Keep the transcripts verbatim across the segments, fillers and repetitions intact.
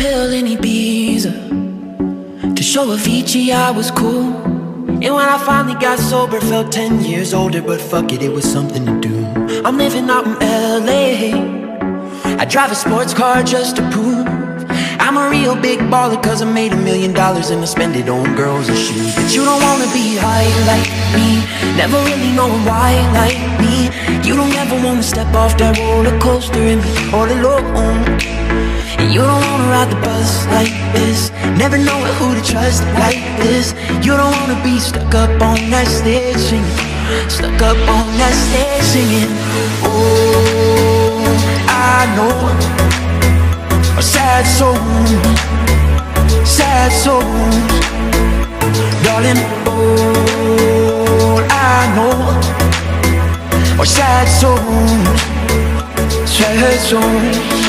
pill in Ibiza to show Avicii I was cool. And when I finally got sober, felt ten years older. But fuck it, it was something to do. I'm living out in L A. I drive a sports car just to prove I'm a real big baller, cause I made a million dollars and I spend it on girls and shoes. But you don't wanna be high like me, never really knowing why like me. You don't ever wanna step off that roller coaster and be all alone. And you don't wanna ride the bus like this, never knowing who to trust like this. You don't wanna be stuck up on that stage singing, stuck up on that stage singing. Oh, I know a sad soul, sad souls, darling. All I know are sad souls, sad souls.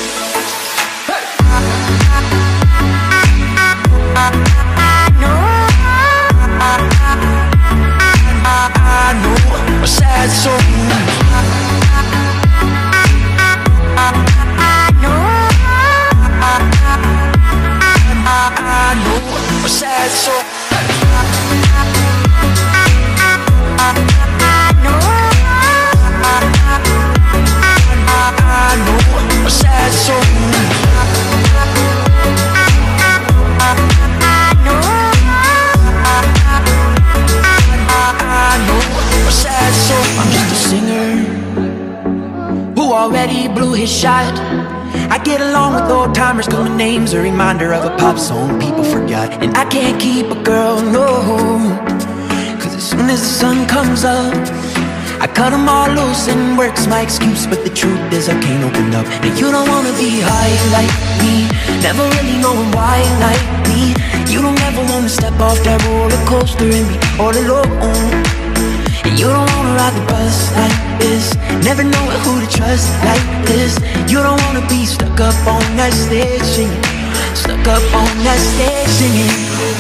Sad souls. I know a sad soul. I know a sad soul. I'm just a singer who already blew his shot. I get along with old timers cause my name's a reminder of a pop song people forgot. And I can't keep a girl, no, cause as soon as the sun comes up I cut them all loose and work's my excuse. But the truth is I can't open up. And you don't wanna be high like me, never really knowing why like me. You don't ever wanna step off that roller coaster and be all alone. And you don't wanna ride the bus like this, never knowing who to trust like this. You don't wanna be stuck up on that stage singing, stuck up on that stage singing.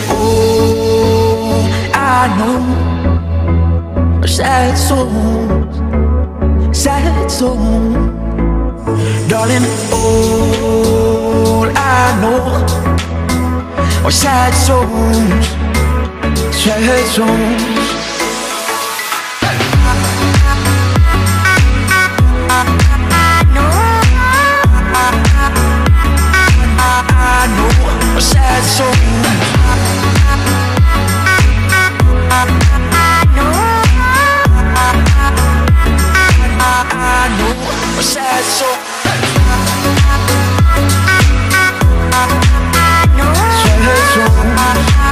Oh, I know are sad souls, sad souls, darling. All I know are sad souls, sad souls. Sad soul. I know a sad soul. Sad soul.